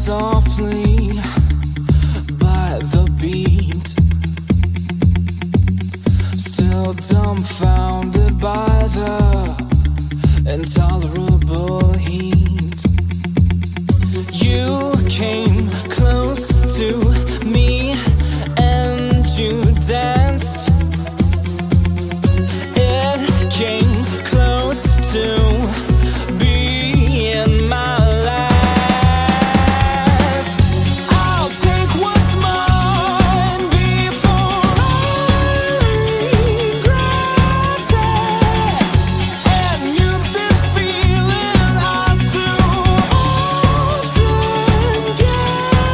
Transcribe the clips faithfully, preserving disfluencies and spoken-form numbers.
softly by the beat, still dumbfounded by the intolerable heat. You came close to me and you danced. It came close to being my last. I'll take what's mine before I regret it. And mute this feeling I too often get.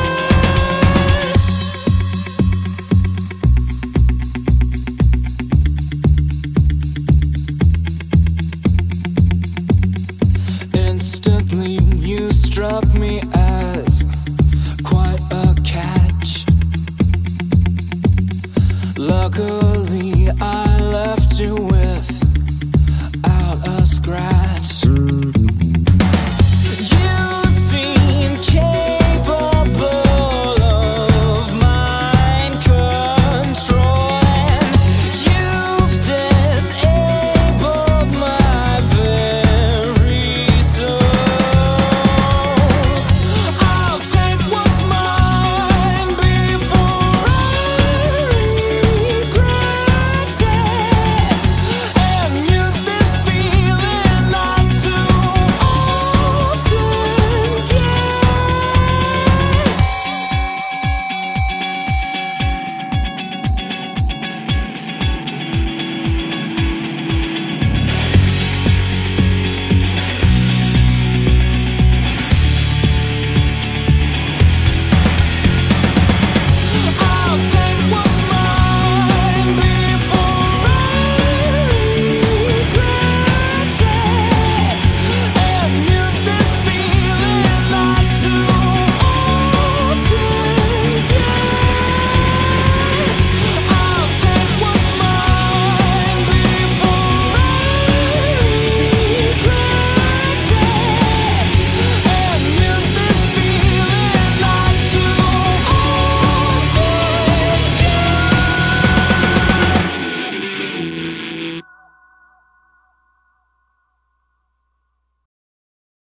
Instantly you struck me as quite a catch. Luckily I left you without a scratch.